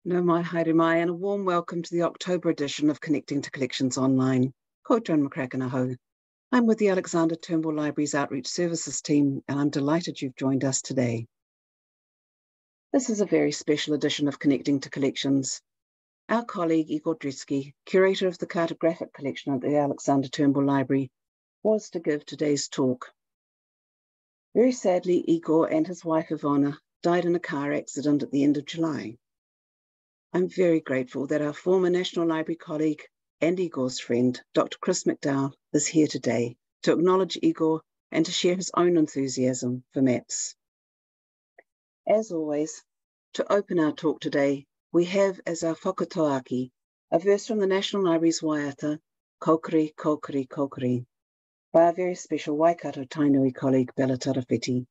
No mai haere mai, and a warm welcome to the October edition of Connecting to Collections Online. Ko Joan McCracken. I'm with the Alexander Turnbull Library's Outreach Services team, and I'm delighted you've joined us today. This is a very special edition of Connecting to Collections. Our colleague Igor Drecki, curator of the cartographic collection at the Alexander Turnbull Library, was to give today's talk. Very sadly, Igor and his wife Ivana died in a car accident at the end of July. I'm very grateful that our former National Library colleague and Igor's friend, Dr Chris McDowall, is here today to acknowledge Igor and to share his own enthusiasm for maps. As always, to open our talk today, we have as our whakatoaki a verse from the National Library's Waiata, Kokiri, Kokiri, Kokiri, by our very special Waikato Tainui colleague, Bella Tarawhiti.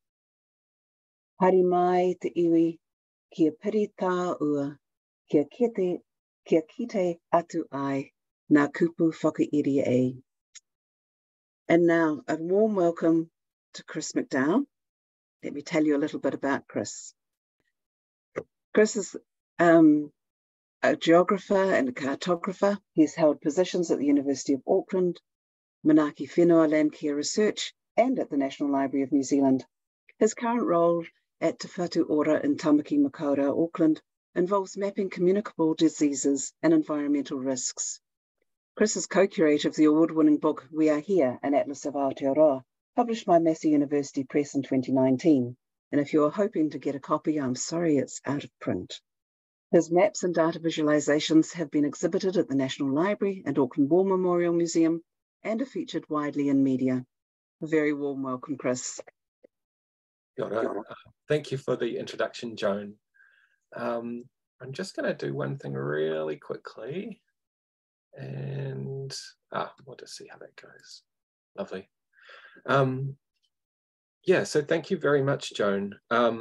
Hari mai te iwi, kia piri tā ua, kia kite atu ai, nā kupu whakairi e. And now, a warm welcome to Chris McDowall. Let me tell you a little bit about Chris. Chris is a geographer and a cartographer. He's held positions at the University of Auckland, Manaki Whenua Land Care Research, and at the National Library of New Zealand. His current role at Te Whatu Ora in Tamaki Makaurau, Auckland, involves mapping communicable diseases and environmental risks. Chris is co-curator of the award-winning book We Are Here, an Atlas of Aotearoa, published by Massey University Press in 2019. And if you're hoping to get a copy, I'm sorry it's out of print. His maps and data visualizations have been exhibited at the National Library and Auckland War Memorial Museum and are featured widely in media. A very warm welcome, Chris. Thank you for the introduction, Joan. I'm just going to do one thing really quickly, and we'll just see how that goes. Lovely. Yeah, so thank you very much, Joan.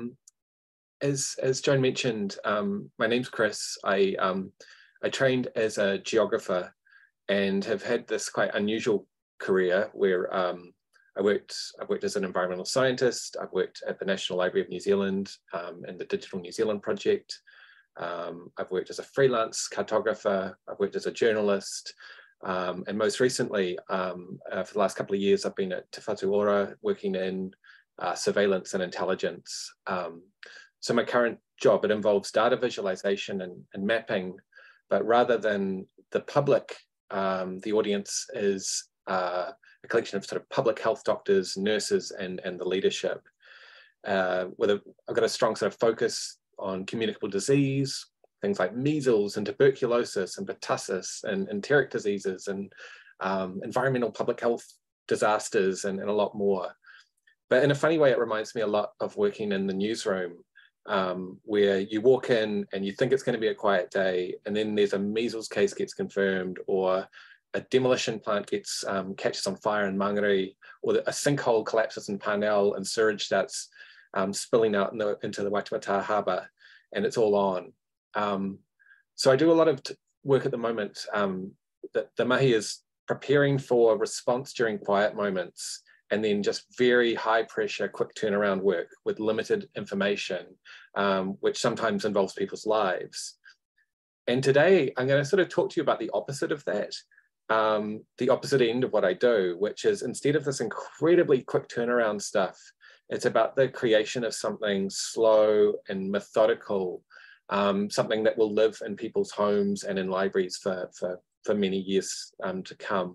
As Joan mentioned, my name's Chris. I trained as a geographer and have had this quite unusual career where I've worked as an environmental scientist. I've worked at the National Library of New Zealand and the Digital New Zealand project. I've worked as a freelance cartographer. I've worked as a journalist. And most recently, for the last couple of years, I've been at Te Whatu Ora working in surveillance and intelligence. So my current job, it involves data visualization and mapping, but rather than the public, the audience is a collection of sort of public health doctors, nurses, and the leadership. I've got a strong sort of focus on communicable disease, things like measles and tuberculosis and pertussis and enteric diseases and environmental public health disasters and a lot more. But in a funny way, it reminds me a lot of working in the newsroom, where you walk in and you think it's going to be a quiet day, and then there's a measles case gets confirmed, or a demolition plant catches on fire in Māori, or a sinkhole collapses in Parnell and sewage starts spilling out into the Waitemata Harbour, and it's all on. So I do a lot of work at the moment. The Mihi is preparing for response during quiet moments, and then just very high pressure, quick turnaround work with limited information, which sometimes involves people's lives. And today I'm going to sort of talk to you about the opposite of that. The opposite end of what I do, which is instead of this incredibly quick turnaround stuff, it's about the creation of something slow and methodical, something that will live in people's homes and in libraries for many years to come.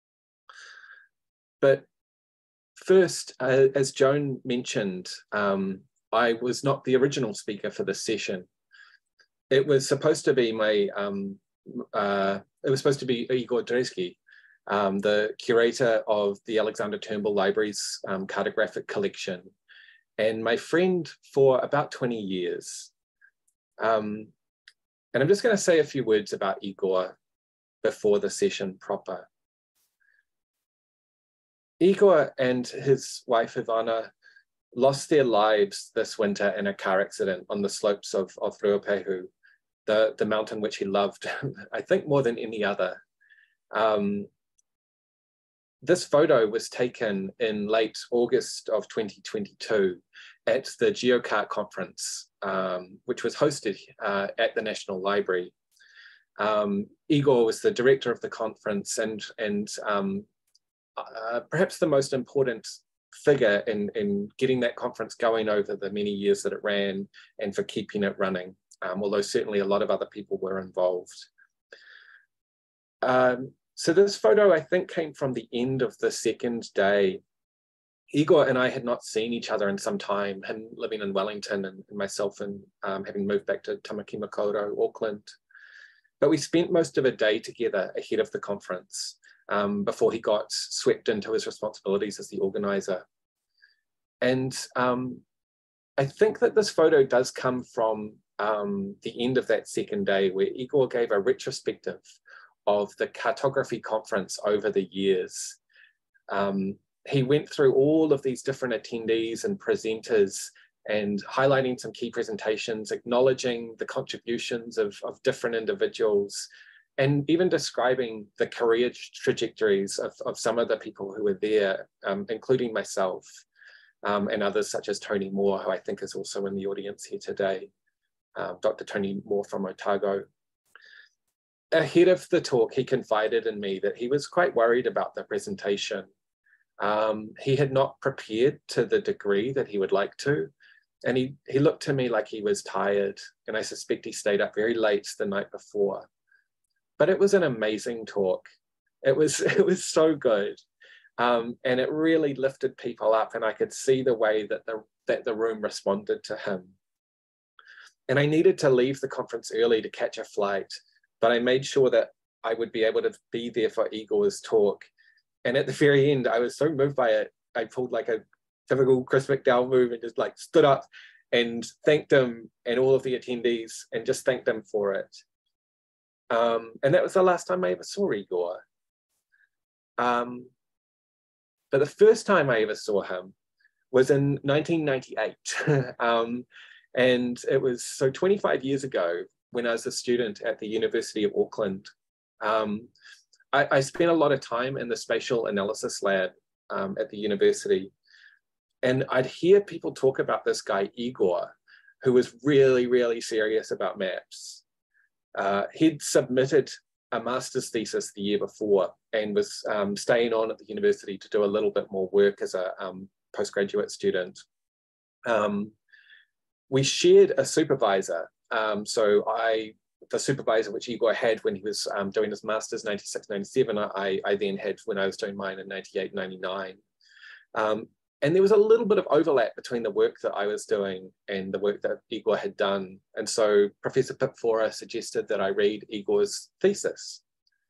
But first, as Joan mentioned, I was not the original speaker for this session. It was supposed to be Igor Drecki, the curator of the Alexander Turnbull Library's cartographic collection, and my friend for about 20 years. And I'm just going to say a few words about Igor before the session proper. Igor and his wife Ivana lost their lives this winter in a car accident on the slopes of Ruapehu, the mountain which he loved, I think more than any other. This photo was taken in late August of 2022 at the GeoCart conference, which was hosted at the National Library. Igor was the director of the conference and perhaps the most important figure in getting that conference going over the many years that it ran and for keeping it running, although certainly a lot of other people were involved. So this photo, I think, came from the end of the second day. Igor and I had not seen each other in some time, him living in Wellington and myself and having moved back to Tamaki Makaurau, Auckland. But we spent most of a day together ahead of the conference before he got swept into his responsibilities as the organizer. And I think that this photo does come from the end of that second day, where Igor gave a retrospective of the cartography conference over the years. He went through all of these different attendees and presenters and highlighting some key presentations, acknowledging the contributions of different individuals, and even describing the career trajectories of some of the people who were there, including myself and others such as Tony Moore, who I think is also in the audience here today, Dr. Tony Moore from Otago. Ahead of the talk, he confided in me that he was quite worried about the presentation. He had not prepared to the degree that he would like to. And he looked to me like he was tired. And I suspect he stayed up very late the night before. But it was an amazing talk. It was so good. And it really lifted people up. And I could see the way that the room responded to him. And I needed to leave the conference early to catch a flight. But I made sure that I would be able to be there for Igor's talk. And at the very end, I was so moved by it, I pulled like a typical Chris McDowall move and just like stood up and thanked him and all of the attendees and just thanked them for it. And that was the last time I ever saw Igor. But the first time I ever saw him was in 1998. And it was so 25 years ago when I was a student at the University of Auckland. I spent a lot of time in the spatial analysis lab at the university. And I'd hear people talk about this guy, Igor, who was really, really serious about maps. He'd submitted a master's thesis the year before and was staying on at the university to do a little bit more work as a postgraduate student. We shared a supervisor. The supervisor which Igor had when he was doing his master's 96, 97, I then had when I was doing mine in 98, 99. And there was a little bit of overlap between the work that I was doing and the work that Igor had done. And so Professor Pipfora suggested that I read Igor's thesis.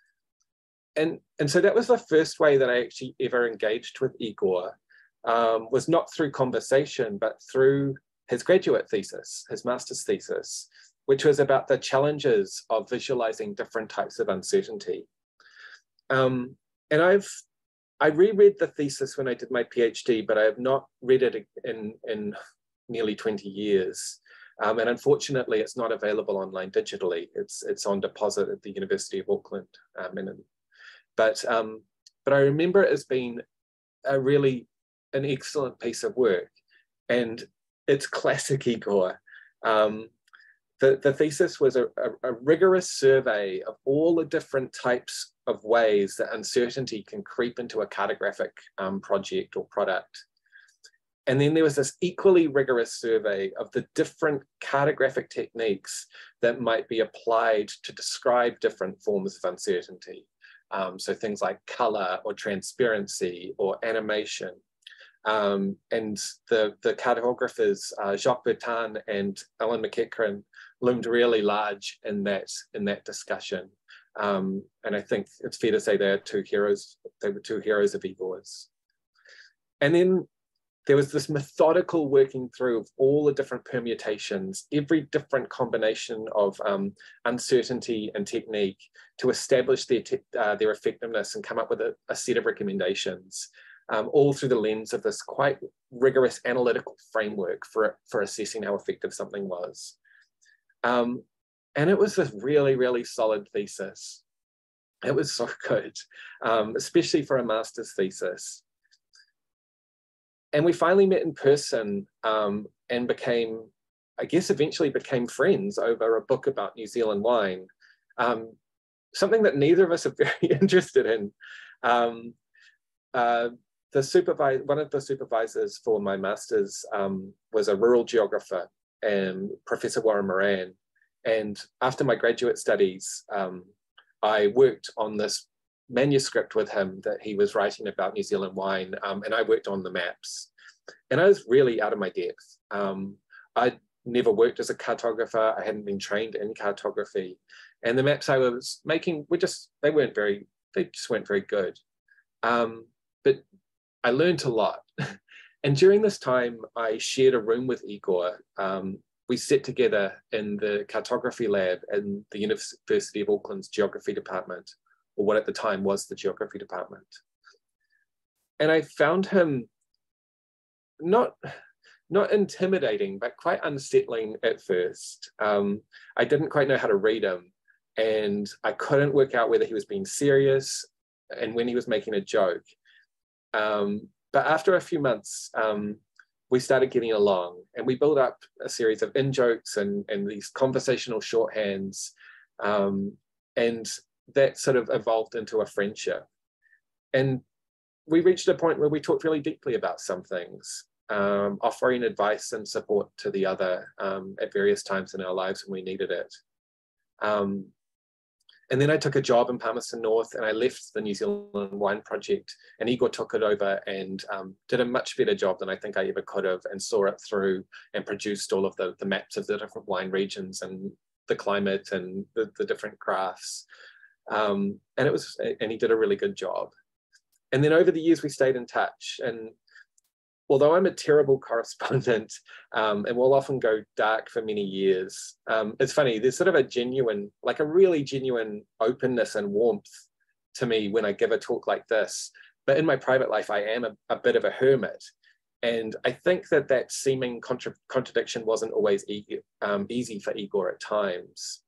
And so that was the first way that I actually ever engaged with Igor, was not through conversation, but through his graduate thesis, his master's thesis, which was about the challenges of visualizing different types of uncertainty. And I reread the thesis when I did my PhD, but I have not read it in nearly 20 years. And unfortunately, it's not available online digitally. It's on deposit at the University of Auckland. But I remember it as being an excellent piece of work. And it's classic Igor. The thesis was a rigorous survey of all the different types of ways that uncertainty can creep into a cartographic project or product. And then there was this equally rigorous survey of the different cartographic techniques that might be applied to describe different forms of uncertainty. So things like color or transparency or animation. And the cartographers, Jacques Bertin and Alan McEachran, loomed really large in that discussion. And I think it's fair to say they were two heroes of Igor's. And then there was this methodical working through of all the different permutations, every different combination of uncertainty and technique to establish their effectiveness and come up with a set of recommendations, all through the lens of this quite rigorous analytical framework for assessing how effective something was. And it was this really, really solid thesis. It was so good, especially for a master's thesis. And we finally met in person and became, I guess, eventually became friends over a book about New Zealand wine, something that neither of us are very interested in. One of the supervisors for my master's was a rural geographer, Professor Warren Moran. And after my graduate studies, I worked on this manuscript with him that he was writing about New Zealand wine, and I worked on the maps. And I was really out of my depth. I'd never worked as a cartographer. I hadn't been trained in cartography. And the maps I was making were they just weren't very good. But I learned a lot. And during this time, I shared a room with Igor. We sat together in the cartography lab in the University of Auckland's geography department, or what at the time was the geography department. And I found him not intimidating, but quite unsettling at first. I didn't quite know how to read him, and I couldn't work out whether he was being serious and when he was making a joke. But after a few months, we started getting along, and we built up a series of in-jokes and these conversational shorthands, and that sort of evolved into a friendship. And we reached a point where we talked really deeply about some things, offering advice and support to the other at various times in our lives when we needed it. And then I took a job in Palmerston North, and I left the New Zealand Wine Project, and Igor took it over and did a much better job than I think I ever could have, and saw it through and produced all of the maps of the different wine regions and the climate and the different graphs. And he did a really good job. And then over the years, we stayed in touch. And although I'm a terrible correspondent and will often go dark for many years, it's funny, there's sort of a really genuine openness and warmth to me when I give a talk like this. But in my private life, I am a bit of a hermit. And I think that seeming contradiction wasn't always easy for Igor at times.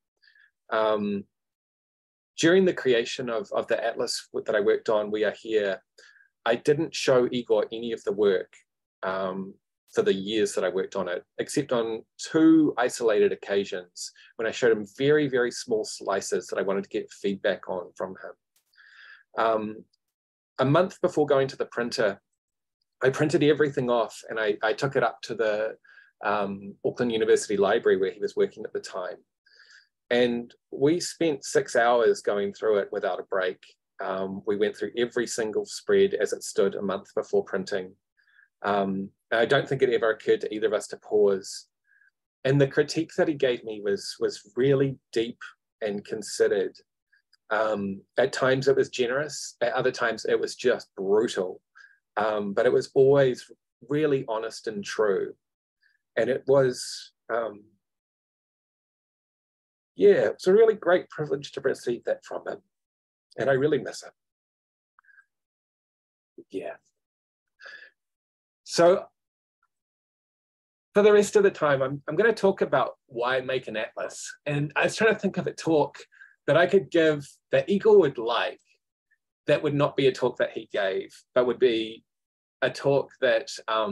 During the creation of the atlas that I worked on, We Are Here, I didn't show Igor any of the work for the years that I worked on it, except on 2 isolated occasions when I showed him very, very small slices that I wanted to get feedback on from him. A month before going to the printer, I printed everything off, and I took it up to the Auckland University Library where he was working at the time. And we spent 6 hours going through it without a break. We went through every single spread as it stood a month before printing. I don't think it ever occurred to either of us to pause. And the critique that he gave me was really deep and considered. At times it was generous, at other times it was just brutal. But it was always really honest and true. And it was, it's a really great privilege to receive that from him. And I really miss it. Yeah. So for the rest of the time, I'm going to talk about why make an atlas. And I was trying to think of a talk that I could give that Igor would like, that would not be a talk that he gave, but would be a talk that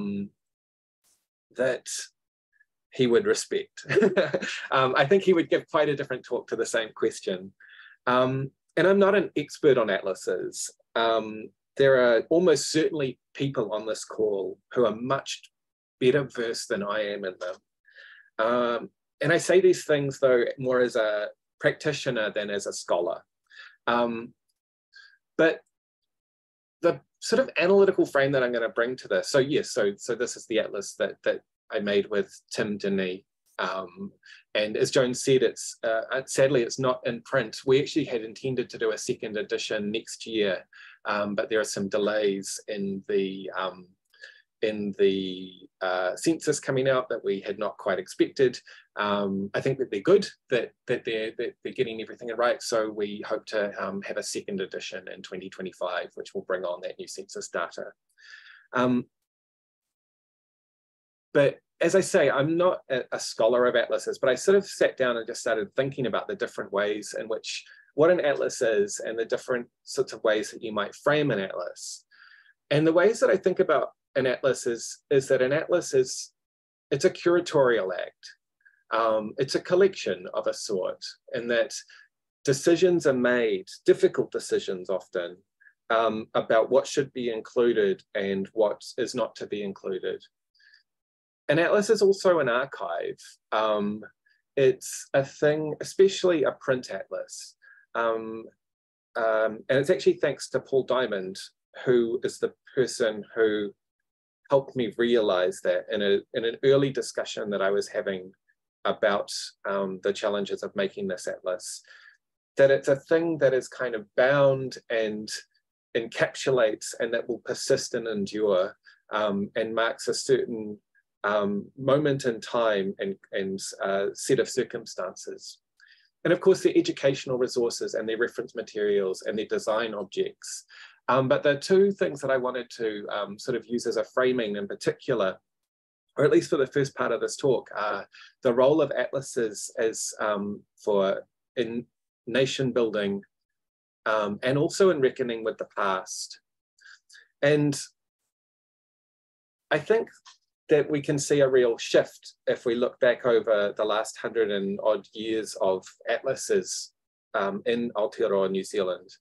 that he would respect. I think he would give quite a different talk to the same question. And I'm not an expert on atlases. There are almost certainly people on this call who are much better versed than I am in them. And I say these things, though, more as a practitioner than as a scholar. But the sort of analytical frame that I'm going to bring to this, so yes, so this is the atlas that I made with Tim Denny. And as Joan said, sadly, it's not in print. We actually had intended to do a second edition next year, but there are some delays in the census coming out that we had not quite expected. I think that they're good, that they're getting everything right. So we hope to have a second edition in 2025, which will bring on that new census data. But as I say, I'm not a scholar of atlases, but I sort of sat down and just started thinking about the different ways in which what an atlas is and the different sorts of ways that you might frame an atlas. And the ways that I think about an atlas is that an atlas it's a curatorial act. It's a collection of a sort, in that decisions are made, difficult decisions often, about what should be included and what is not to be included. An atlas is also an archive. It's a thing, especially a print atlas. And it's actually thanks to Paul Diamond, who is the person who helped me realize that in an early discussion that I was having about the challenges of making this atlas, that it's a thing that is kind of bound and encapsulates and that will persist and endure, and marks a certain moment in time and set of circumstances. And of course, the educational resources and their reference materials and their design objects. But the two things that I wanted to sort of use as a framing in particular, or at least for the first part of this talk, are the role of atlases as in nation building, and also in reckoning with the past. And I think that we can see a real shift if we look back over the last 100 and odd years of atlases in Aotearoa, New Zealand.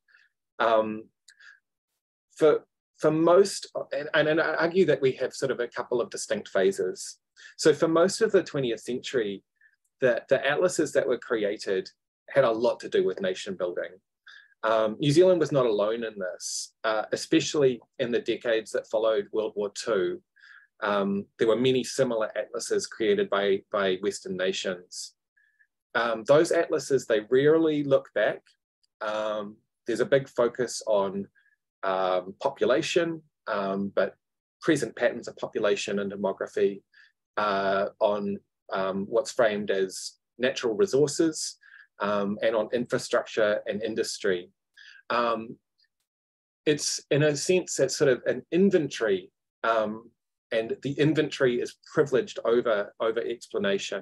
For most, and I argue that we have sort of a couple of distinct phases. So for most of the 20th century, the atlases that were created had a lot to do with nation building. New Zealand was not alone in this, especially in the decades that followed World War II. There were many similar atlases created by Western nations. Those atlases, they rarely look back. There's a big focus on population, but present patterns of population and demography, on what's framed as natural resources, and on infrastructure and industry. It's, in a sense, it's sort of an inventory, and the inventory is privileged over explanation.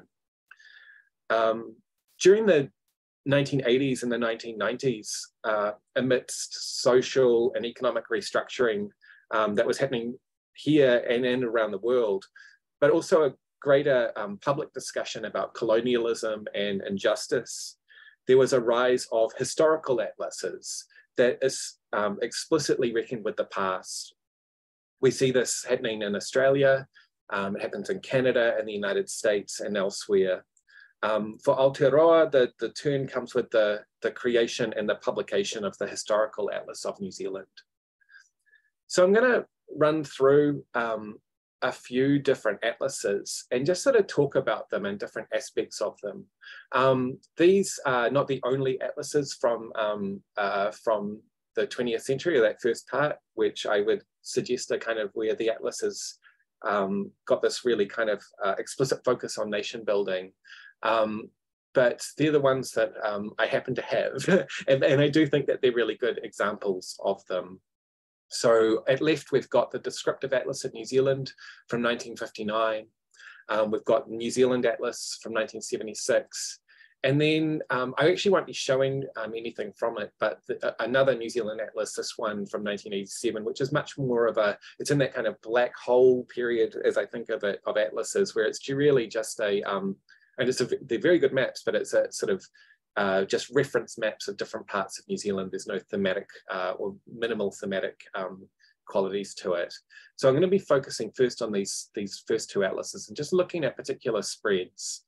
During the 1980s and the 1990s, amidst social and economic restructuring that was happening here and around the world, but also a greater public discussion about colonialism and injustice, there was a rise of historical atlases that is explicitly reckoned with the past. We see this happening in Australia, it happens in Canada and the United States and elsewhere. For Aotearoa, the turn comes with the creation and the publication of the Historical Atlas of New Zealand. So I'm going to run through a few different atlases and just sort of talk about them and different aspects of them. These are not the only atlases from the 20th century, or that first part, which I would suggest are kind of where the atlases got this really kind of explicit focus on nation building. But they're the ones that I happen to have, and I do think that they're really good examples of them. So at left, we've got the Descriptive Atlas of New Zealand from 1959. We've got New Zealand Atlas from 1976. And then I actually won't be showing anything from it, but another New Zealand Atlas, this one from 1987, which is much more of a, it's in that kind of black hole period, as I think of it, of atlases, where it's really just a, and they're very good maps, but it's a sort of just reference maps of different parts of New Zealand. There's no thematic or minimal thematic qualities to it. So I'm going to be focusing first on these first two atlases and just looking at particular spreads.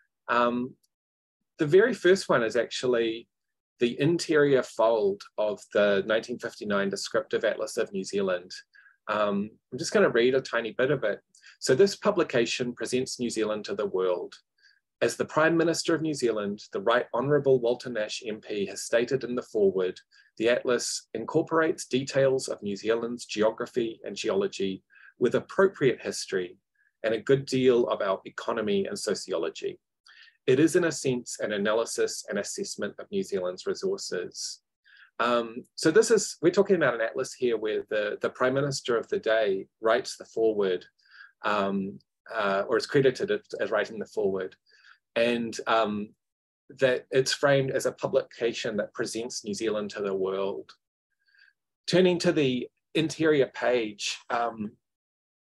The very first one is actually the interior fold of the 1959 Descriptive Atlas of New Zealand. I'm just going to read a tiny bit of it. So this publication presents New Zealand to the world. As the Prime Minister of New Zealand, the Right Honourable Walter Nash MP has stated in the foreword, the Atlas incorporates details of New Zealand's geography and geology with appropriate history and a good deal of our economy and sociology. It is, in a sense, an analysis and assessment of New Zealand's resources. So this is, we're talking about an atlas here where the Prime Minister of the day writes the foreword, or is credited as writing the foreword. And that it's framed as a publication that presents New Zealand to the world. Turning to the interior page,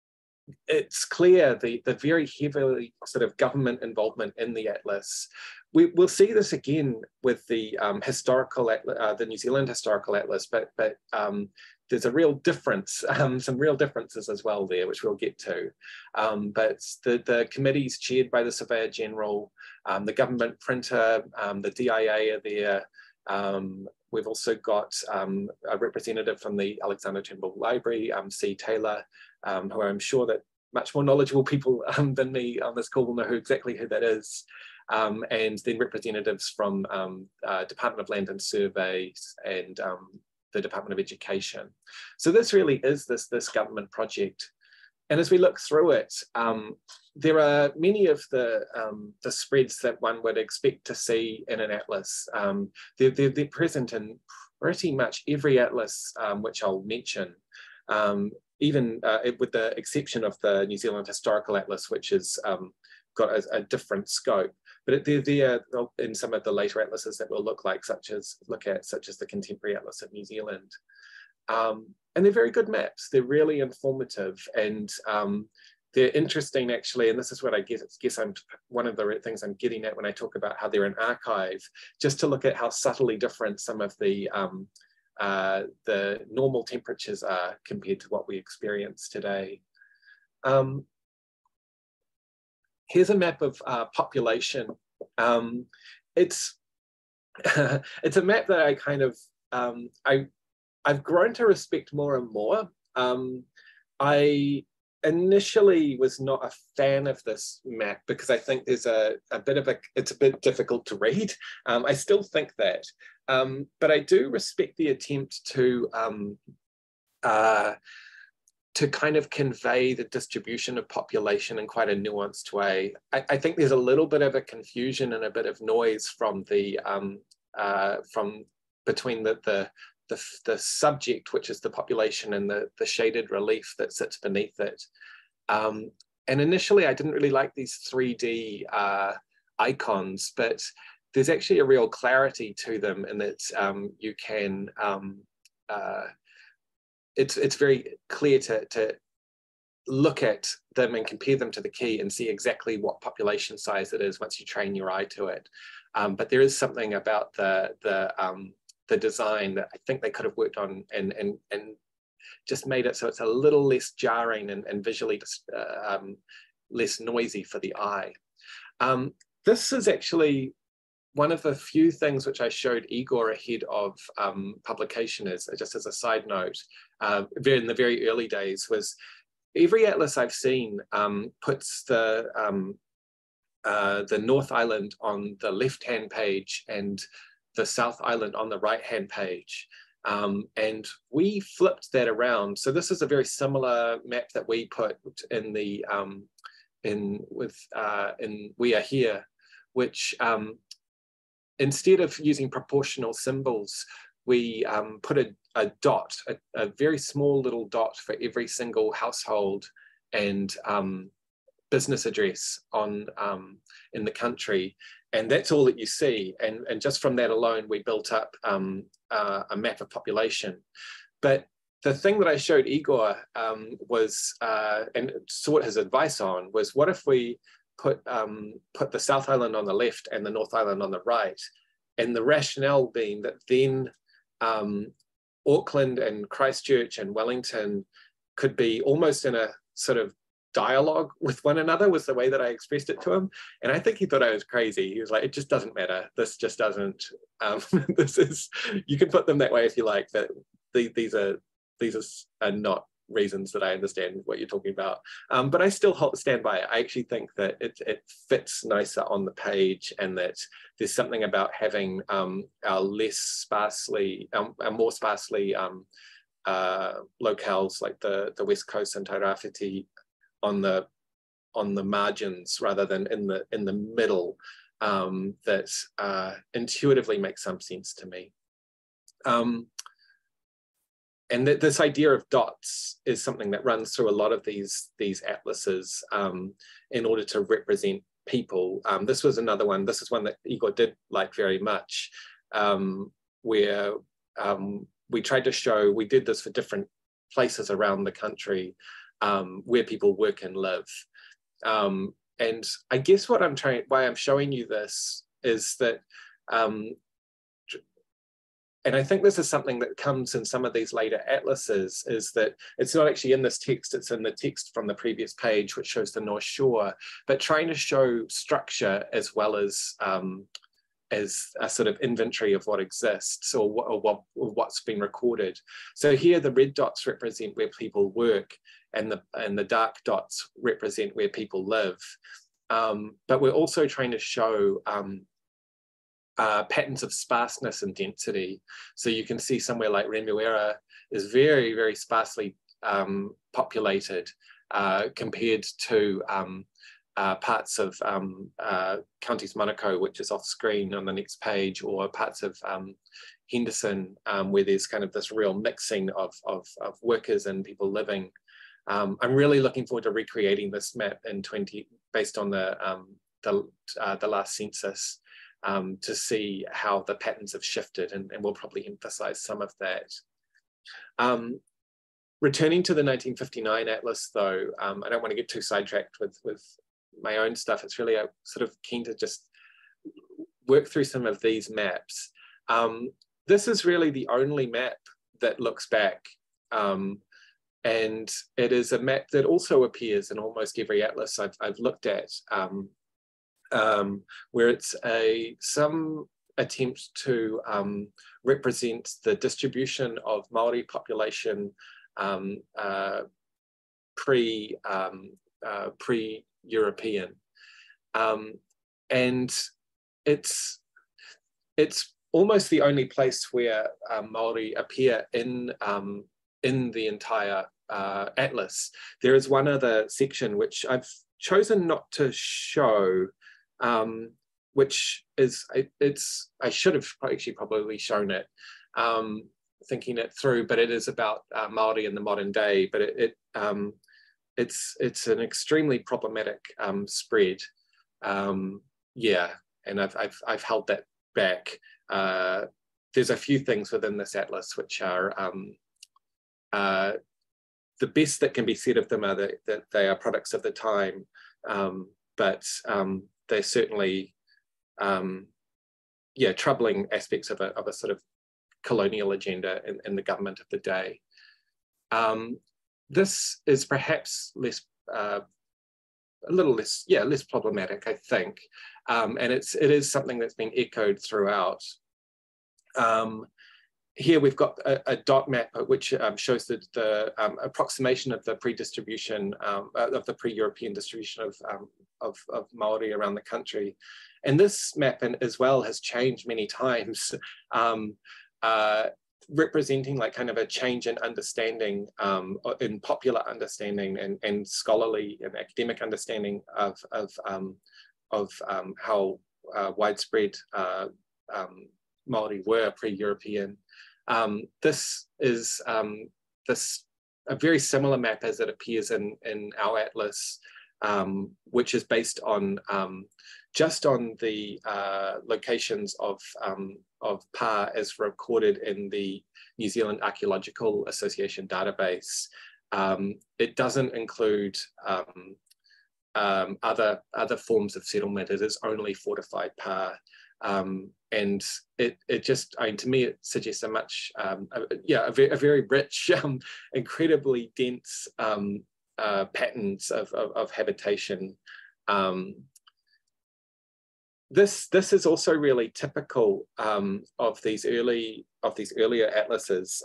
it's clear the very heavily sort of government involvement in the atlas. We'll see this again with the historical the New Zealand historical atlas, but there's a real difference, some real differences as well there, which we'll get to. But the committees chaired by the Surveyor General, the government printer, the DIA are there. We've also got a representative from the Alexander Turnbull Library, C. Taylor, who I'm sure that much more knowledgeable people than me on this call will know exactly who that is. And then representatives from Department of Land and Surveys and the Department of Education. So this really is this government project. And as we look through it, there are many of the spreads that one would expect to see in an atlas. They're present in pretty much every atlas, which I'll mention, even with the exception of the New Zealand Historical Atlas, which has got a different scope. But they're there in some of the later atlases that we'll look at, such as the Contemporary Atlas of New Zealand. And they're very good maps. They're really informative, and they're interesting actually. And this is what I guess I'm one of the things I'm getting at when I talk about how they're an archive, just to look at how subtly different some of the normal temperatures are compared to what we experience today. Here's a map of population. It's it's a map that I kind of I've grown to respect more and more. I initially was not a fan of this map because I think there's it's a bit difficult to read. I still think that, but I do respect the attempt to kind of convey the distribution of population in quite a nuanced way. I think there's a little bit of a confusion and a bit of noise from between the subject, which is the population, and the shaded relief that sits beneath it. And initially, I didn't really like these 3D icons, but there's actually a real clarity to them in that you can, it's very clear to look at them and compare them to the key and see exactly what population size it is once you train your eye to it. But there is something about the design that I think they could have worked on and just made it so it's a little less jarring and visually less noisy for the eye. This is actually one of the few things which I showed Igor ahead of publication, just as a side note, in the very early days, was every atlas I've seen puts the North Island on the left-hand page and the South Island on the right-hand page. And we flipped that around. So this is a very similar map that we put in the in We Are Here, which instead of using proportional symbols, we put a dot, a very small little dot for every single household and business address on in the country. And that's all that you see. And just from that alone, we built up a map of population. But the thing that I showed Igor was, and sought his advice on, was what if we put the South Island on the left and the North Island on the right? And the rationale being that then Auckland and Christchurch and Wellington could be almost in a sort of dialogue with one another, was the way that I expressed it to him. And I think he thought I was crazy. He was like, it just doesn't matter. This just doesn't, this is, you can put them that way if you like, but these are not reasons that I understand what you're talking about. But I still stand by it. I actually think that it fits nicer on the page, and that there's something about having our less sparsely, more sparsely locales like the West Coast and Tairāwhiti on the margins rather than in the middle, that intuitively makes some sense to me. And this idea of dots is something that runs through a lot of these atlases in order to represent people. This was another one. This is one that Igor did like very much, where we tried to show, we did this for different places around the country, where people work and live. And I guess why I'm showing you this is that, and I think this is something that comes in some of these later atlases, is that it's not actually in this text, it's in the text from the previous page, which shows the North Shore, but trying to show structure as well as a sort of inventory of what exists or what's been recorded. So here the red dots represent where people work, and the dark dots represent where people live. But we're also trying to show patterns of sparseness and density. So you can see somewhere like Remuera is very, very sparsely populated compared to parts of Counties Manukau, which is off screen on the next page, or parts of Henderson, where there's kind of this real mixing of workers and people living. I'm really looking forward to recreating this map in based on the last census, to see how the patterns have shifted, and we'll probably emphasize some of that. Returning to the 1959 atlas though, I don't want to get too sidetracked with my own stuff. It's really sort of keen to just work through some of these maps. This is really the only map that looks back. And it is a map that also appears in almost every atlas I've looked at, where it's some attempt to represent the distribution of Māori population pre-European, and it's almost the only place where Māori appear in the entire atlas. There is one other section which I've chosen not to show, which is, I should have actually probably shown it, thinking it through, but it is about Māori in the modern day, but it's an extremely problematic spread. Yeah, and I've held that back. There's a few things within this atlas which are the best that can be said of them are that they are products of the time, but they're certainly troubling aspects of a sort of colonial agenda in the government of the day. This is perhaps a little less problematic, I think, and it is something that's been echoed throughout. Here we've got a dot map which shows the approximation of the pre-distribution of the pre-European distribution of Māori around the country, and this map as well has changed many times, representing like kind of a change in understanding, in popular understanding and scholarly and academic understanding of how widespread Māori were pre-European. This is a very similar map as it appears in our atlas, which is based on just on the locations of PA as recorded in the New Zealand Archaeological Association database. It doesn't include other forms of settlement. It is only fortified PA. And it just, to me, it suggests a much, a very rich, incredibly dense patterns of habitation. This is also really typical of these earlier atlases,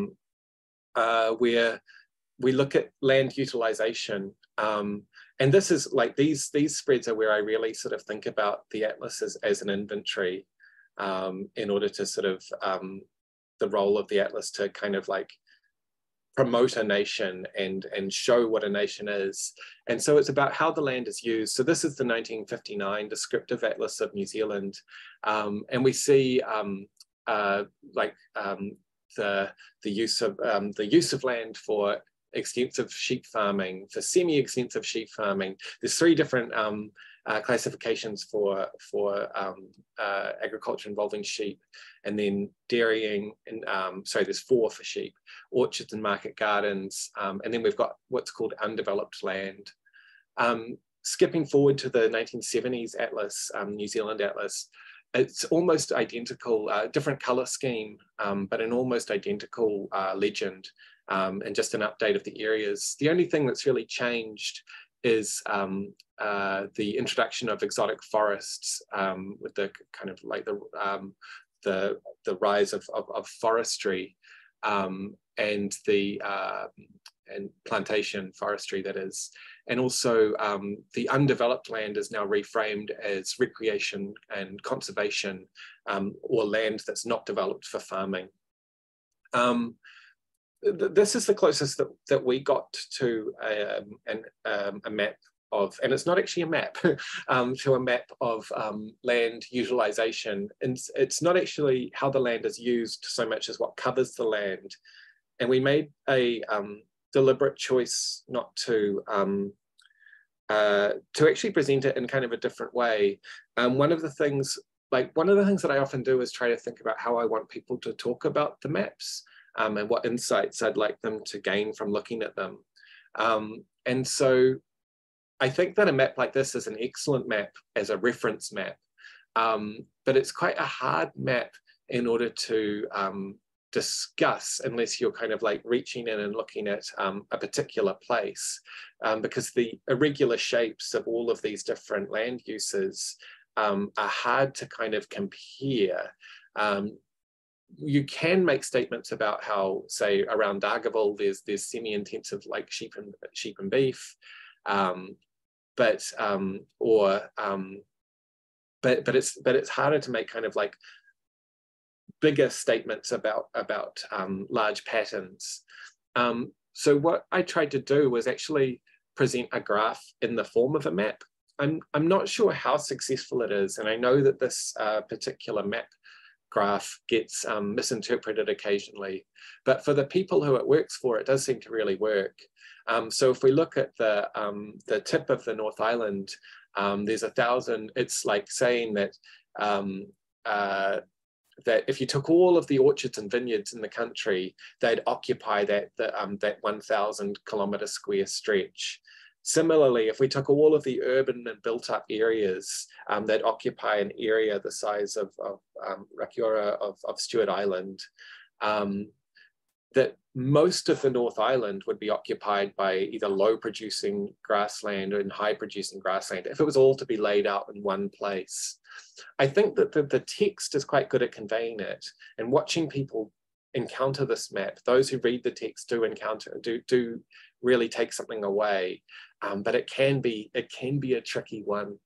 where we look at land utilization. And this is like, these spreads are where I really sort of think about the atlas as an inventory, in order to sort of, the role of the atlas to kind of like promote a nation and show what a nation is. And so it's about how the land is used. So this is the 1959 descriptive atlas of New Zealand. And we see the use of land for extensive sheep farming, for semi-extensive sheep farming. There's three different classifications for agriculture involving sheep, and then dairying, and sorry, there's 4 for sheep, orchards and market gardens, and then we've got what's called undeveloped land. Skipping forward to the 1970s atlas, New Zealand atlas, it's almost identical, different color scheme, but an almost identical legend, and just an update of the areas. The only thing that's really changed is the introduction of exotic forests, with the kind of like the rise of forestry, and the and plantation forestry, that is. And also the undeveloped land is now reframed as recreation and conservation, or land that's not developed for farming. This is the closest that we got to a map of, and it's not actually a map, to a map of land utilization. And it's not actually how the land is used so much as what covers the land. And we made a deliberate choice not to actually present it in kind of a different way. One of the things that I often do is try to think about how I want people to talk about the maps, and what insights I'd like them to gain from looking at them. And so I think that a map like this is an excellent map as a reference map, but it's quite a hard map in order to discuss unless you're kind of like reaching in and looking at a particular place, because the irregular shapes of all of these different land uses are hard to kind of compare. You can make statements about how, say, around Dargaville, there's semi-intensive like sheep and beef, but it's harder to make kind of like bigger statements about large patterns. So what I tried to do was actually present a graph in the form of a map. I'm not sure how successful it is, and I know that this particular map graph gets misinterpreted occasionally, but for the people who it works for, it does seem to really work. So if we look at the tip of the North Island, there's 1,000. It's like saying that that if you took all of the orchards and vineyards in the country, they'd occupy that 1,000 kilometre square stretch. Similarly, if we took all of the urban and built up areas, they'd occupy an area the size of Rakiura of Stewart Island. That most of the North Island would be occupied by either low producing grassland or high producing grassland if it was all to be laid out in one place. I think that the text is quite good at conveying it, and watching people encounter this map, those who read the text do really take something away, but it can be a tricky one.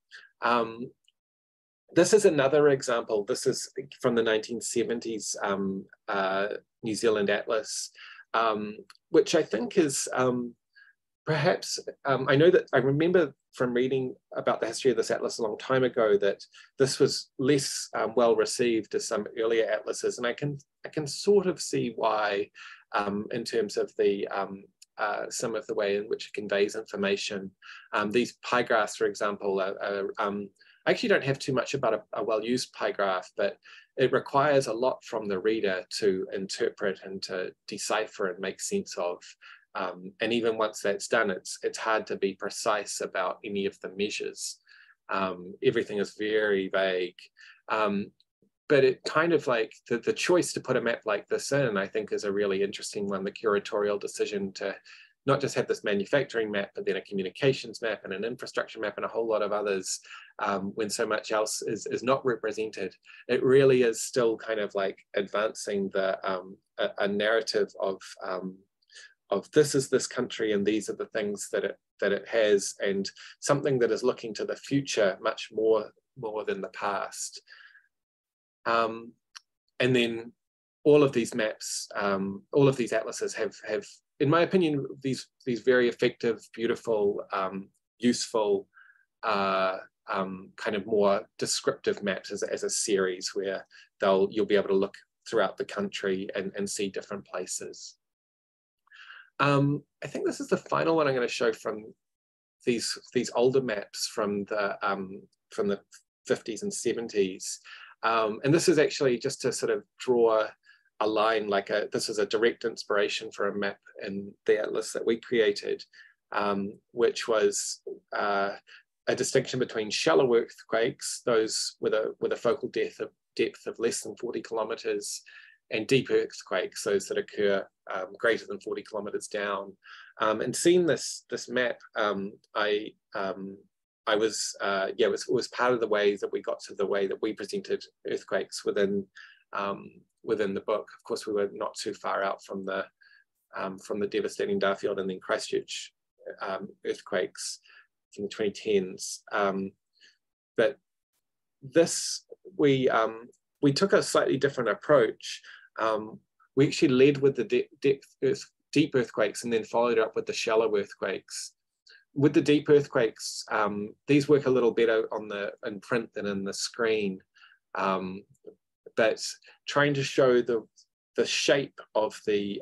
This is another example. This is from the 1970s New Zealand Atlas, which I think is perhaps, I know that I remember from reading about the history of this atlas a long time ago that this was less well received as some earlier atlases, and I can sort of see why, in terms of the some of the way in which it conveys information. These pie graphs, for example, I actually don't have too much about a well-used pie graph, but it requires a lot from the reader to interpret and to decipher and make sense of. And even once that's done, it's hard to be precise about any of the measures. Everything is very vague. But it kind of like, the choice to put a map like this in, I think, is a really interesting one, the curatorial decision to not just have this manufacturing map, but then a communications map and an infrastructure map and a whole lot of others, when so much else is not represented. It really is still kind of like advancing a narrative of this is this country and these are the things that it has, and something that is looking to the future much more than the past. And then all of these maps, all of these atlases have, in my opinion, these very effective, beautiful, useful, kind of more descriptive maps as a series where you'll be able to look throughout the country and see different places. I think this is the final one I'm going to show from these older maps from the 50s and 70s. And this is actually just to sort of draw a line, like this is a direct inspiration for a map in the atlas that we created, which was a distinction between shallow earthquakes, those with a focal depth of less than 40 kilometers, and deep earthquakes, those that occur greater than 40 kilometers down. And seeing this map, it was part of the way that we got to the way that we presented earthquakes within the book. Of course, we were not too far out from the devastating Darfield and then Christchurch earthquakes from the 2010s. But this, we took a slightly different approach. We actually led with the deep earthquakes and then followed up with the shallow earthquakes. With the deep earthquakes, these work a little better in print than in the screen, but trying to show the shape of the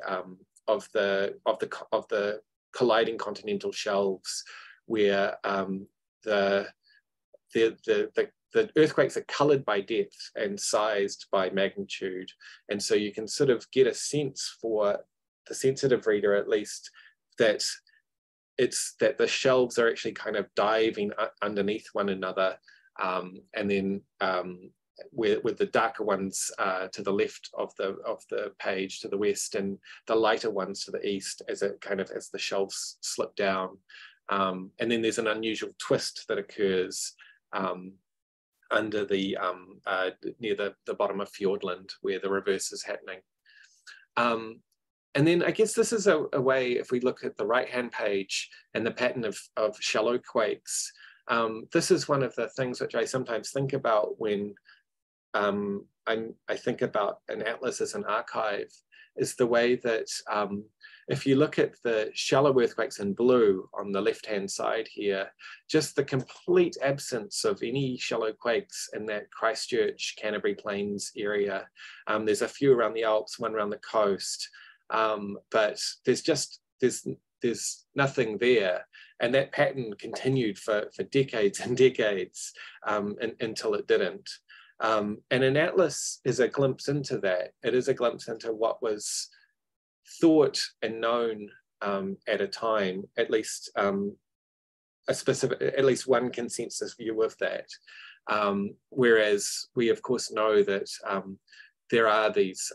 colliding continental shelves, where the earthquakes are coloured by depth and sized by magnitude, and so you can sort of get a sense for the sensitive reader, at least, that the shelves are actually kind of diving underneath one another, and then with the darker ones to the left of the page to the west, and the lighter ones to the east, as the shelves slip down, and then there's an unusual twist that occurs under near the bottom of Fiordland, where the reverse is happening. And then I guess this is a way, if we look at the right-hand page and the pattern of shallow quakes, this is one of the things which I sometimes think about when I think about an atlas as an archive, is the way that if you look at the shallow earthquakes in blue on the left-hand side here, just the complete absence of any shallow quakes in that Christchurch, Canterbury Plains area. There's a few around the Alps, one around the coast, but there's nothing there. And that pattern continued for decades and decades until it didn't. And an atlas is a glimpse into that. It is a glimpse into what was thought and known at a time, at least at least one consensus view of that. Whereas we of course know that there are these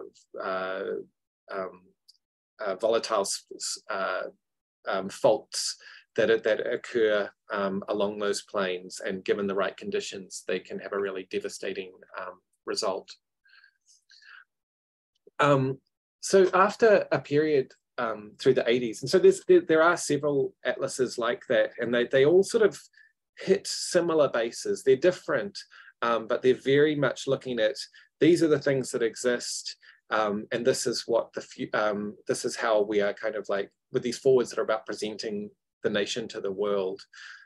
volatile faults that occur along those plains, and given the right conditions, they can have a really devastating result. So after a period through the 80s, and so there are several atlases like that, and they all sort of hit similar bases. They're different, but they're very much looking at, these are the things that exist, and this is what this is how we are kind of like, with these forwards that are about presenting the nation to the world.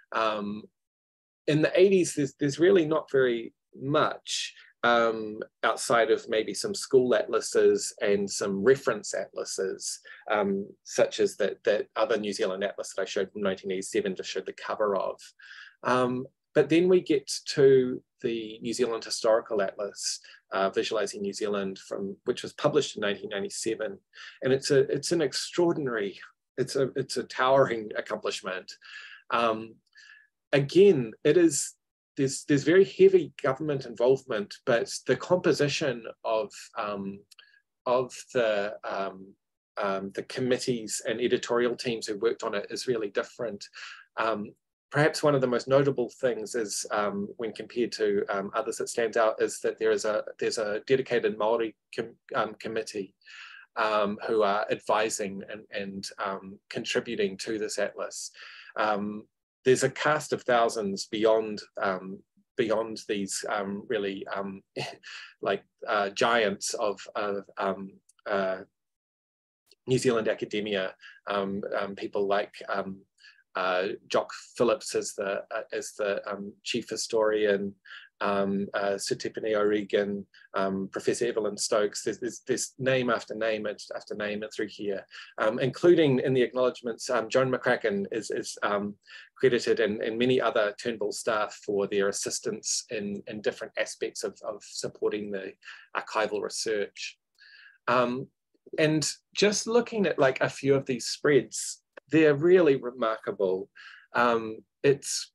In the 80s, there's really not very much outside of maybe some school atlases and some reference atlases, such as that other New Zealand atlas that I showed from 1987 to show the cover of. But then we get to the New Zealand Historical Atlas, Visualising New Zealand, which was published in 1997, and it's an extraordinary, it's a towering accomplishment. Again, there's very heavy government involvement, but the composition of the committees and editorial teams who worked on it is really different. Perhaps one of the most notable things is, when compared to others that stands out, is that there's a dedicated Māori committee who are advising and contributing to this atlas. There's a cast of thousands beyond these really like giants of New Zealand academia, people like Jock Phillips as the chief historian, Sir Tipene O'Regan, Professor Evelyn Stokes. There's name after name after name through here, including in the acknowledgements, Joan McCracken is credited, and many other Turnbull staff for their assistance in different aspects of supporting the archival research. And just looking at like a few of these spreads, they're really remarkable. It's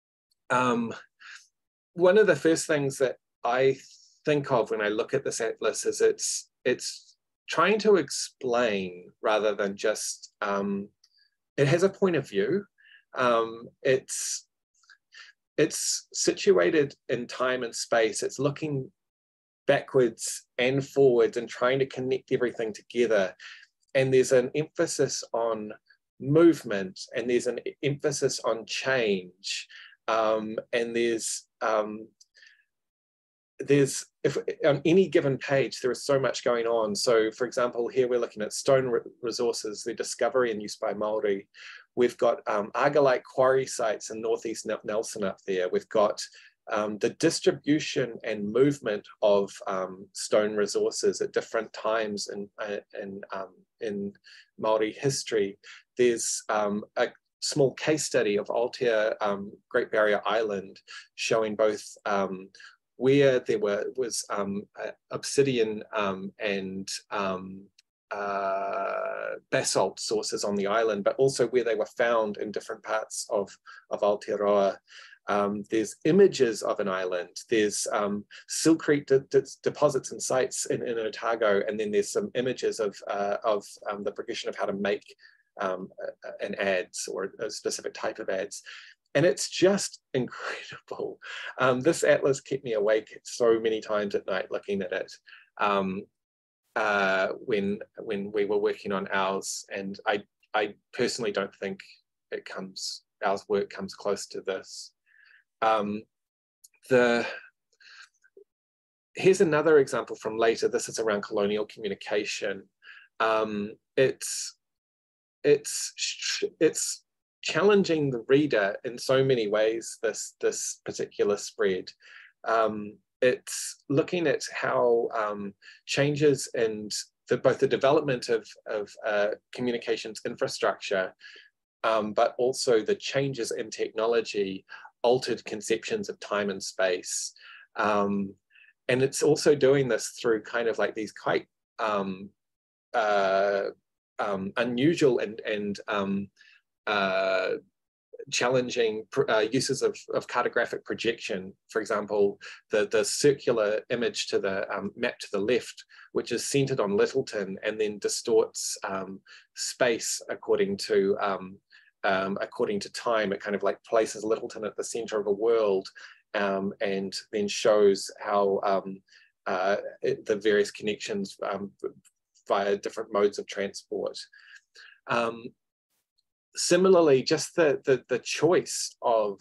one of the first things that I think of when I look at this atlas is it's trying to explain rather than just, it has a point of view. It's situated in time and space. It's looking backwards and forwards and trying to connect everything together. And there's an emphasis on movement, and there's an emphasis on change. And there's if on any given page, there is so much going on. So for example, here we're looking at stone resources, the discovery and use by Māori. We've got Argillite quarry sites in northeast Nelson up there. We've got the distribution and movement of stone resources at different times in Māori history. There's a small case study of Aotea Great Barrier Island, showing both where there was obsidian and basalt sources on the island, but also where they were found in different parts of Aotearoa. There's images of an island. There's silkrete deposits and sites in Otago, and then there's some images of the progression of how to make an ads or a specific type of ads. And it's just incredible. This atlas kept me awake so many times at night looking at it when we were working on ours. And I personally don't think ours work comes close to this. Here's another example from later. This is around colonial communication. It's challenging the reader in so many ways, this particular spread. It's looking at how changes in both the development of communications infrastructure, but also the changes in technology altered conceptions of time and space. And it's also doing this through kind of like these quite unusual and challenging uses of cartographic projection. For example, the circular image to the map to the left, which is centered on Littleton and then distorts space according to time. It kind of like places Littleton at the center of a world, and then shows how the various connections via different modes of transport. Similarly, just the choice of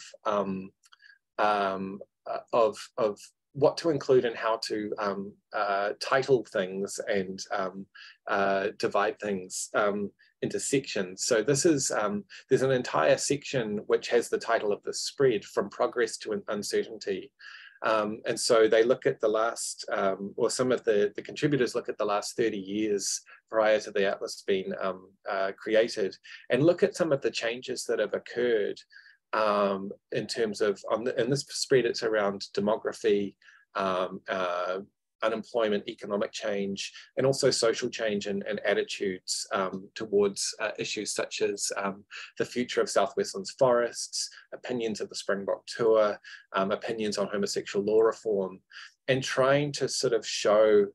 what to include and how to title things and divide things into sections. So this is, there's an entire section which has the title of the spread, From Progress to Uncertainty. And so they look at the last, or some of the contributors look at the last 30 years prior to the atlas being created, and look at some of the changes that have occurred in terms of, in this spread, it's around demography, unemployment, economic change, and also social change and attitudes towards issues such as the future of South Westland's forests, opinions of the Springbok Tour, opinions on homosexual law reform, and trying to sort of show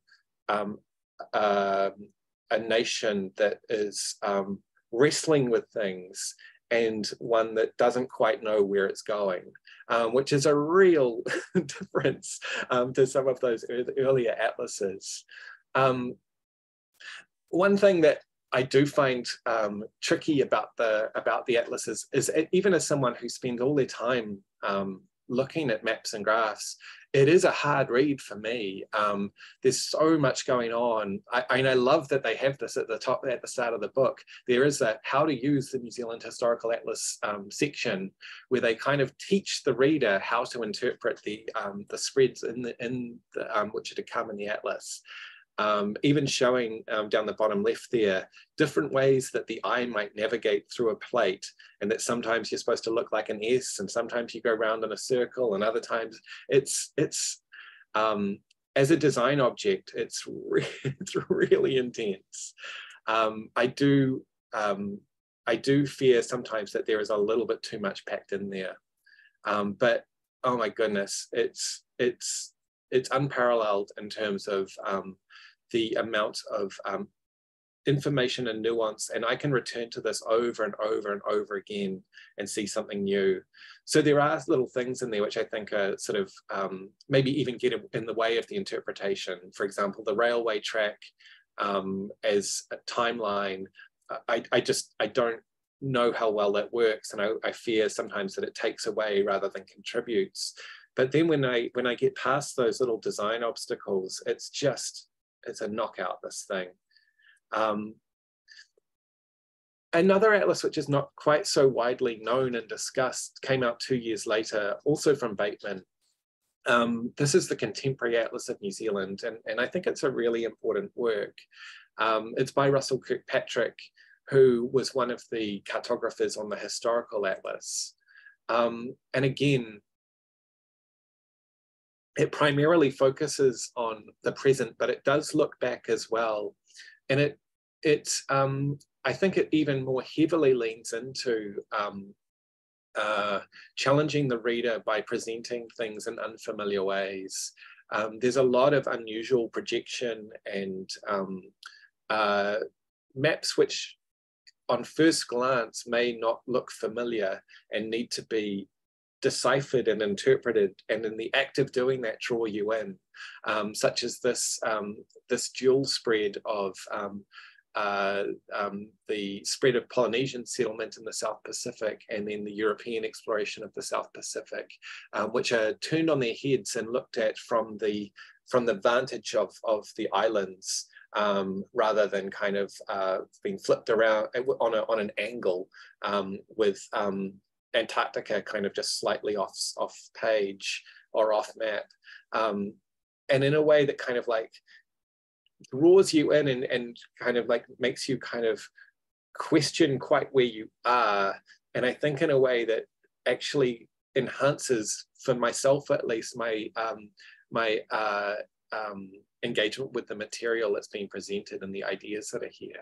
a nation that is wrestling with things, and one that doesn't quite know where it's going, which is a real difference to some of those earlier atlases. One thing that I do find tricky about the atlases is, even as someone who spends all their time looking at maps and graphs, it is a hard read for me. There's so much going on. I love that they have this at the top, at the start of the book. There is a how to use the New Zealand Historical Atlas section, where they kind of teach the reader how to interpret the spreads which are to come in the atlas. Even showing down the bottom left there, different ways that the eye might navigate through a plate, and that sometimes you're supposed to look like an S, and sometimes you go around in a circle, and other times it's as a design object, it's really intense. I do fear sometimes that there is a little bit too much packed in there, but oh my goodness, it's unparalleled in terms of the amount of information and nuance, and I can return to this over and over and over again and see something new. So there are little things in there which I think are sort of maybe even get in the way of the interpretation. For example, the railway track as a timeline, I don't know how well that works, and I fear sometimes that it takes away rather than contributes. But then when I get past those little design obstacles, it's a knockout, this thing. Another atlas which is not quite so widely known and discussed came out 2 years later, also from Bateman. This is the Contemporary Atlas of New Zealand, and I think it's a really important work. It's by Russell Kirkpatrick, who was one of the cartographers on the Historical Atlas. And again, it primarily focuses on the present, but it does look back as well. And I think it even more heavily leans into challenging the reader by presenting things in unfamiliar ways. There's a lot of unusual projection and maps which on first glance may not look familiar and need to be deciphered and interpreted, and in the act of doing that draw you in, such as this dual spread of the spread of Polynesian settlement in the South Pacific, and then the European exploration of the South Pacific, which are turned on their heads and looked at from the vantage of the islands, rather than kind of being flipped around on an angle, with Antarctica kind of just slightly off page or off map, and in a way that kind of like draws you in and kind of like makes you kind of question quite where you are, and I think in a way that actually enhances, for myself at least, my engagement with the material that's being presented and the ideas that are here.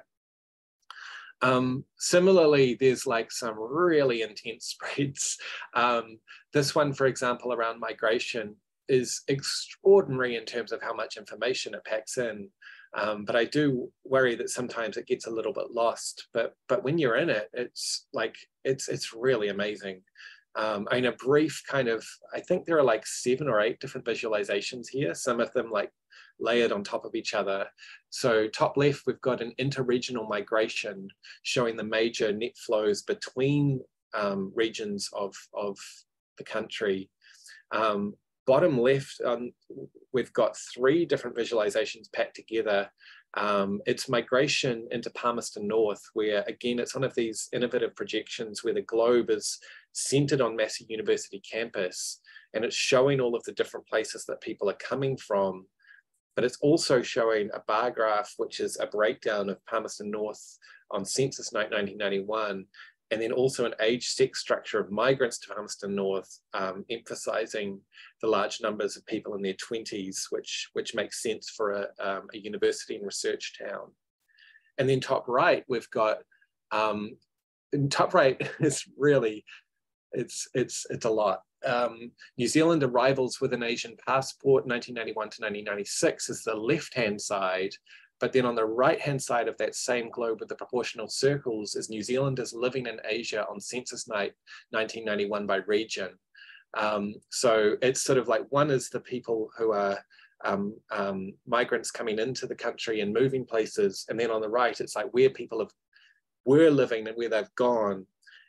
Similarly, there's like some really intense spreads. This one, for example, around migration is extraordinary in terms of how much information it packs in. But I do worry that sometimes it gets a little bit lost. But when you're in it, it's like, it's really amazing. In a brief kind of, I think there are like 7 or 8 different visualizations here, some of them like layered on top of each other. So top left, we've got an interregional migration showing the major net flows between regions of the country. Bottom left, we've got 3 different visualizations packed together. It's migration into Palmerston North, where again, it's one of these innovative projections where the globe is centered on Massey University campus, and it's showing all of the different places that people are coming from. But it's also showing a bar graph, which is a breakdown of Palmerston North on census night 1991, and then also an age-sex structure of migrants to Palmerston North, emphasizing the large numbers of people in their 20s, which makes sense for a university and research town. And then top right, we've got, in top right is really, it's a lot. New Zealand arrivals with an Asian passport, 1991 to 1996 is the left-hand side. But then on the right-hand side of that same globe with the proportional circles is New Zealanders living in Asia on census night 1991 by region. So it's sort of like, one is the people who are migrants coming into the country and moving places. And then on the right, it's like where people were living and where they've gone.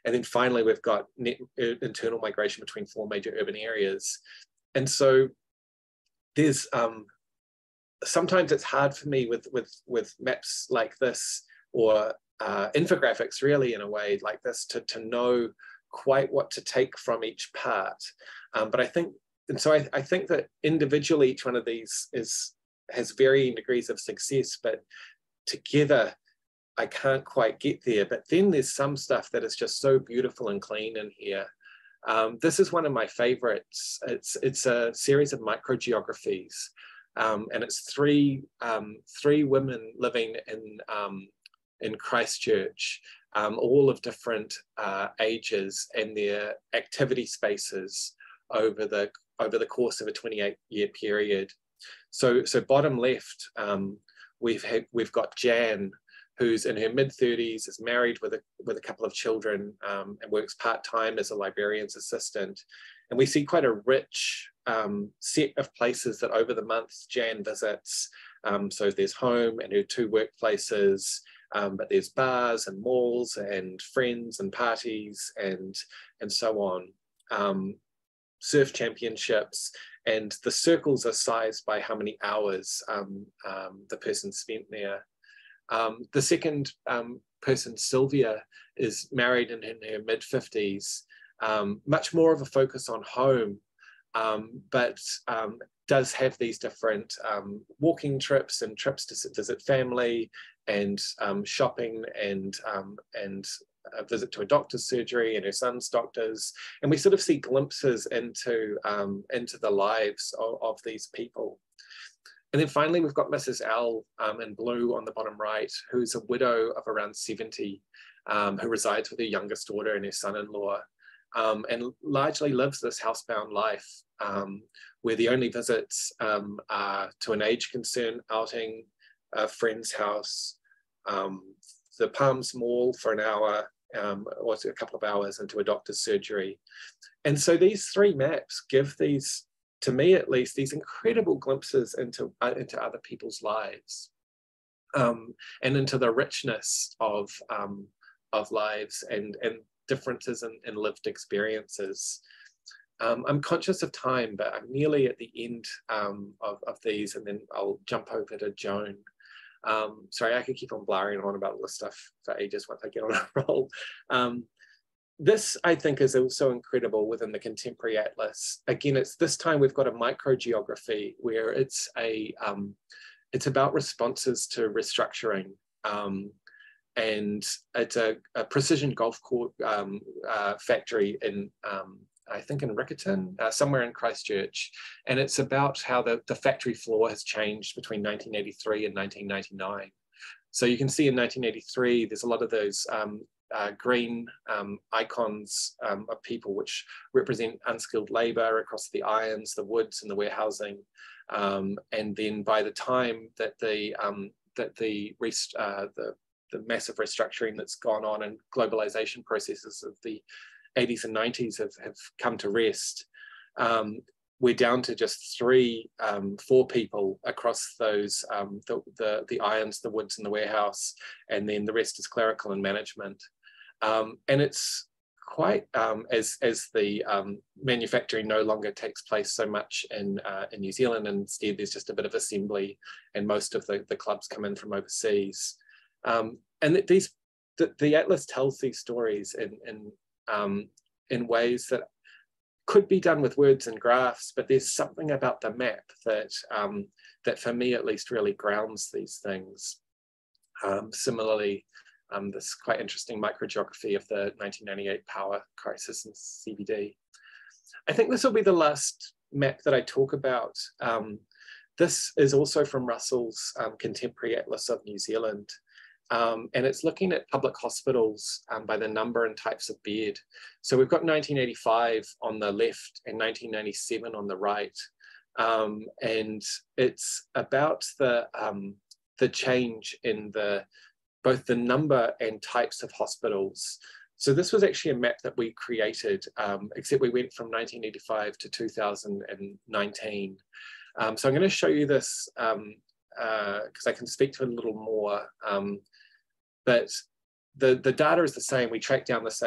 And then finally, we've got net internal migration between 4 major urban areas. And so there's, sometimes it's hard for me with maps like this, or infographics really in a way like this, to know quite what to take from each part. But I think, and so I think that individually each one of these has varying degrees of success, but together I can't quite get there. But then there's some stuff that is just so beautiful and clean in here. This is one of my favorites. It's a series of microgeographies, and it's three women living in Christchurch, all of different ages, and their activity spaces over the course of a 28-year period. So bottom left, we've got Jan, who's in her mid-30s, is married with a couple of children, and works part-time as a librarian's assistant. And we see quite a rich set of places that over the month Jan visits. So there's home and her 2 workplaces, but there's bars and malls and friends and parties and so on. Surf championships, and the circles are sized by how many hours the person spent there. The second person, Sylvia, is married and in her mid-50s, much more of a focus on home, but does have these different walking trips and trips to visit family, and shopping, and a visit to a doctor's surgery and her son's doctors. And we sort of see glimpses into the lives of these people. And then finally, we've got Mrs. L in blue on the bottom right, who's a widow of around 70, who resides with her youngest daughter and her son-in-law, and largely lives this housebound life, where the only visits are to an age concern outing, a friend's house, the Palms Mall for an hour, or a couple of hours, into a doctor's surgery. And so these 3 maps give these, to me at least, these incredible glimpses into other people's lives, and into the richness of lives and differences in lived experiences. I'm conscious of time, but I'm nearly at the end of these, and then I'll jump over to Joan. Sorry, I could keep on blaring on about all this stuff for ages once I get on a roll. This, I think, is also incredible within the Contemporary Atlas. Again, it's this time we've got a microgeography where it's about responses to restructuring, and it's a precision golf court factory in I think in Riccarton, somewhere in Christchurch. And it's about how the factory floor has changed between 1983 and 1999. So you can see in 1983, there's a lot of those green icons of people which represent unskilled labor across the irons, the woods, and the warehousing. And then by the time that the massive restructuring that's gone on and globalization processes of the 80s and 90s have come to rest, we're down to just 4 people across those, the irons, the woods, and the warehouse, and then the rest is clerical and management. And it's quite, as the manufacturing no longer takes place so much in New Zealand, and instead there's just a bit of assembly, and most of the clubs come in from overseas. And the Atlas tells these stories in ways that could be done with words and graphs, but there's something about the map that for me at least really grounds these things. Similarly, this quite interesting microgeography of the 1998 power crisis in CBD. I think this will be the last map that I talk about. This is also from Russell's Contemporary Atlas of New Zealand. And it's looking at public hospitals by the number and types of bed. So we've got 1985 on the left and 1997 on the right. And it's about the change in both the number and types of hospitals. So this was actually a map that we created, except we went from 1985 to 2019. So I'm going to show you this because I can speak to it a little more. But the data is the same. We track down the same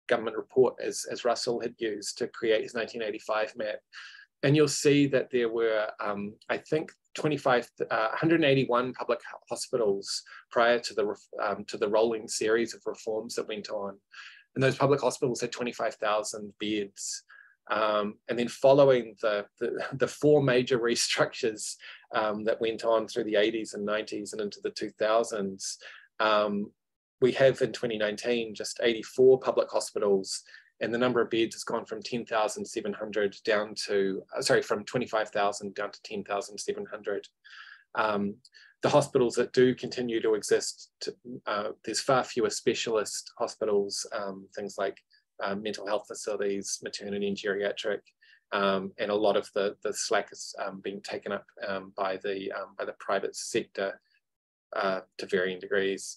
government report, as Russell had used to create his 1985 map. And you'll see that there were, I think, 181 public hospitals prior to the rolling series of reforms that went on. And those public hospitals had 25,000 beds. And then following the four major restructures that went on through the 80s and 90s and into the 2000s, we have in 2019 just 84 public hospitals, and the number of beds has gone from 10,700 down to, from 25,000 down to 10,700. The hospitals that do continue to exist, there's far fewer specialist hospitals, things like mental health facilities, maternity and geriatric, and a lot of the slack is being taken up by the private sector to varying degrees.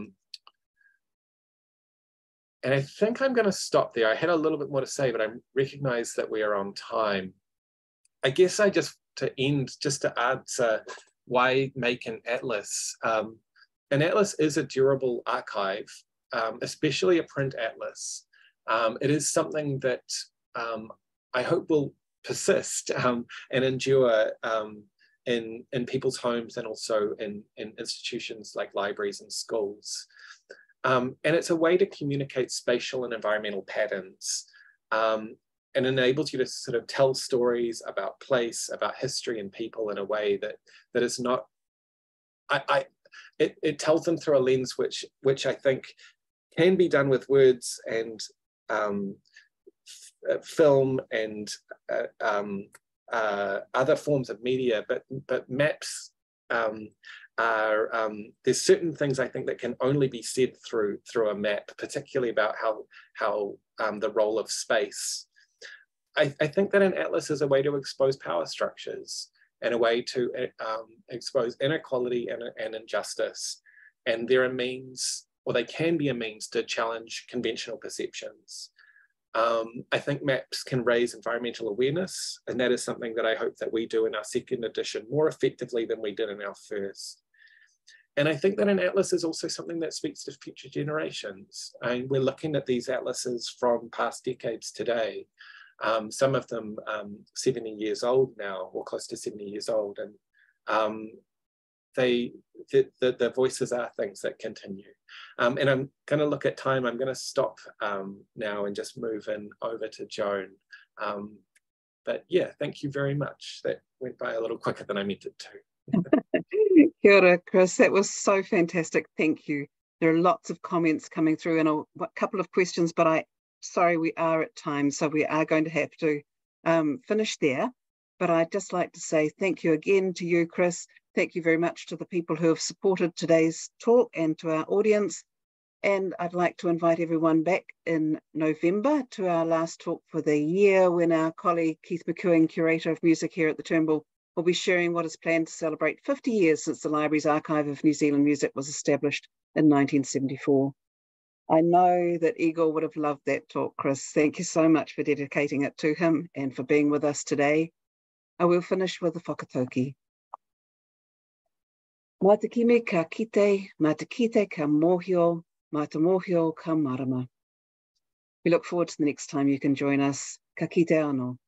And I think I'm going to stop there. I had a little bit more to say, but I recognize that we are on time. I guess just to answer why make an atlas. An atlas is a durable archive, especially a print atlas. It is something that I hope will persist and endure in people's homes and also in institutions like libraries and schools. And it's a way to communicate spatial and environmental patterns, and enables you to sort of tell stories about place, about history and people in a way that is not, it tells them through a lens which I think can be done with words and film and other forms of media, but maps there's certain things I think that can only be said through a map, particularly about how the role of space. I think that an atlas is a way to expose power structures and a way to expose inequality and injustice, and they're a means, or they can be a means, to challenge conventional perceptions. I think maps can raise environmental awareness, and that is something that I hope that we do in our second edition more effectively than we did in our first. And I think that an atlas is also something that speaks to future generations. And we're looking at these atlases from past decades today. Some of them 70 years old now, or close to 70 years old. And the voices are things that continue. And I'm going to look at time. I'm going to stop now and just move in over to Joan. But yeah, thank you very much. That went by a little quicker than I meant it to. Kia ora, Chris. That was so fantastic. Thank you. There are lots of comments coming through and a couple of questions, but sorry, we are at time, so we are going to have to finish there. But I'd just like to say thank you again to you, Chris. Thank you very much to the people who have supported today's talk and to our audience. And I'd like to invite everyone back in November to our last talk for the year, when our colleague Keith McEwen, Curator of Music here at the Turnbull, will be sharing what is planned to celebrate 50 years since the Library's Archive of New Zealand Music was established in 1974. I know that Igor would have loved that talk, Chris. Thank you so much for dedicating it to him and for being with us today. I will finish with the whakatauki. Mā te kimi ka kite, mā te kite ka mōhio, mā te mōhio ka marama. We look forward to the next time you can join us. Ka kite anō.